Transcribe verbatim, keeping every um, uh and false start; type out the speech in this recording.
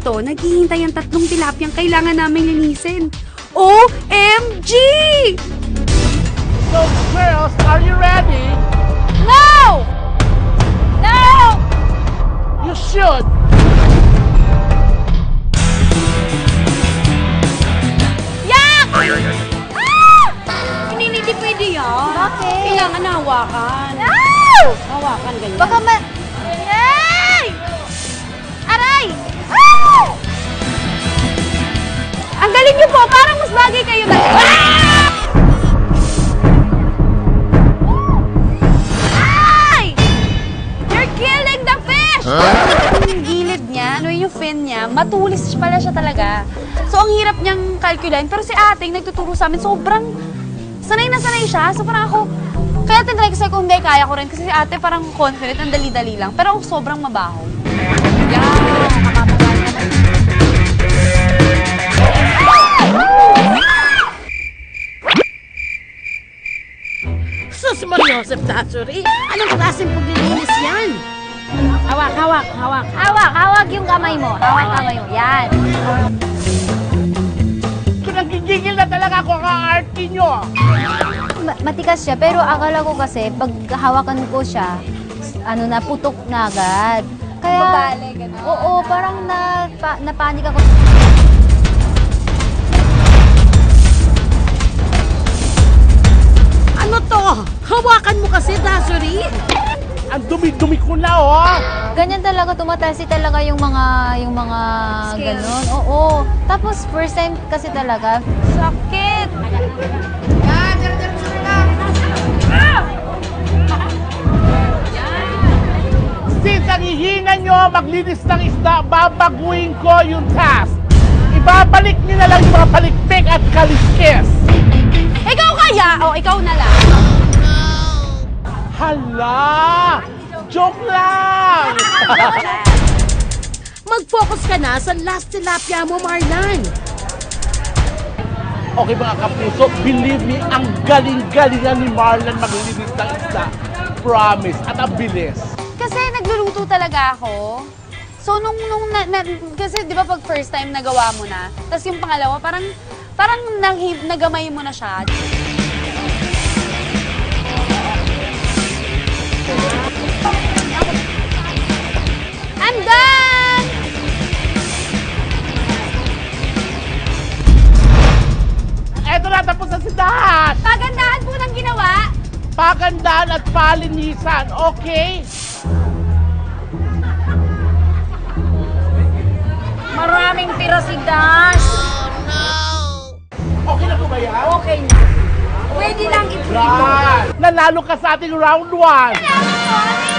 dito, naghihintay ang tatlong tilapiyang kailangan namin linisin. O M G! So, girls, are you ready? No! No! You should! Yak! Ah! Hindi, hindi pwede yan. Bakit? Kailangan hawakan. No! Hawakan, ganyan. Baka ma... Ay! Aray! Ah! Ang galing niyo po, parang mas bagay kayo na... Ah! Ay! You're killing the fish! Huh? Yung gilid niya, ano yung fin niya, matulis pala siya talaga. So, ang hirap niyang kalkulain. Pero si ating nagtuturo sa amin, sobrang sanay na sanay siya. So, parang ako, kaya tinry ko sa kung hindi, kaya ko rin. Kasi si ate parang confident, ang dali-dali lang. Pero ako sobrang mabaho. Yan, nakapagay na. Sus Maria Joseph Dasuri, anong klaseng paglilinis yan? Hawak, hawak, hawak. Hawak, hawak yung kamay mo. Hawak kamay mo. Yan. Nagigigil na talaga ako ka-arty nyo. Ma- matikas siya, pero akala ko kasi, pag hawakan ko siya, ano na, putok na agad. Kaya, Babale, gano'n. Oo, parang na, pa, napanik ako. Ano to? Hawakan mo kasi, Dasuri. Ang dumi-dumi ko na, oh. Ganyan talaga, tumatalsi talaga yung mga, yung mga Skills. ganon. Oo. Tapos, first time kasi talaga. Sakit! Since ang hihina nyo maglinis ng isda, babaguhin ko yung task. Ibabalik nyo na lang yung mga palikpik at kaliskis. Ikaw kaya? O, ikaw na lang. Hala! Joke lang! Mag-focus ka na sa last tilapia mo, Marlan. Okay mga kapuso, believe me, ang galing-galingan ni Marlan maglinis ng isda. Promise. At ang bilis. Kasi nagluluto talaga ako. So, nung, nung na, na, kasi di ba pag first time nagawa mo na, tapos yung pangalawa, parang, parang nag, nagamay mo na siya. I'm done! Eto na, tapos na si Dahan! Pagandahan po ng ginawa. Pagandaan at palinisan, okay? Maraming tira si Dash. Okay na po ba yan? Okay na. Pwede lang i-prito. Right. Nanalo ka sa ating round one. Salamat po.